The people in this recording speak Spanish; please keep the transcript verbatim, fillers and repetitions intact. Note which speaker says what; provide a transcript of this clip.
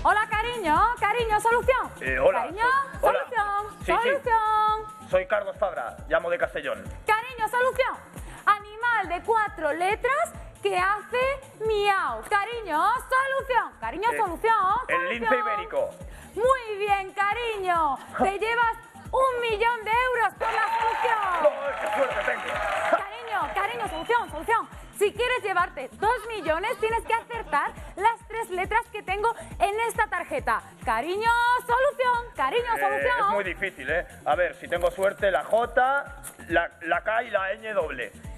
Speaker 1: Hola, cariño, cariño, solución.
Speaker 2: Eh, hola.
Speaker 1: Cariño,
Speaker 2: so- hola.
Speaker 1: solución,
Speaker 2: Sí, sí.
Speaker 1: solución.
Speaker 2: Soy Carlos Fabra, llamo de Castellón.
Speaker 1: Cariño, solución. Animal de cuatro letras que hace miau. Cariño, solución. Cariño,
Speaker 2: Eh,
Speaker 1: solución.
Speaker 2: El
Speaker 1: solución.
Speaker 2: lince ibérico.
Speaker 1: Muy bien, cariño. Te llevas un millón de euros por la solución.
Speaker 2: ¡Oh, qué suerte tengo!
Speaker 1: Cariño, cariño, solución, solución. Si quieres llevarte dos millones, tienes que acertar las tres letras que tengo en esta tarjeta. Cariño, solución. Cariño,
Speaker 2: Eh,
Speaker 1: solución.
Speaker 2: es muy difícil, ¿eh? A ver, si tengo suerte, la J, la, la K y la ñ doble.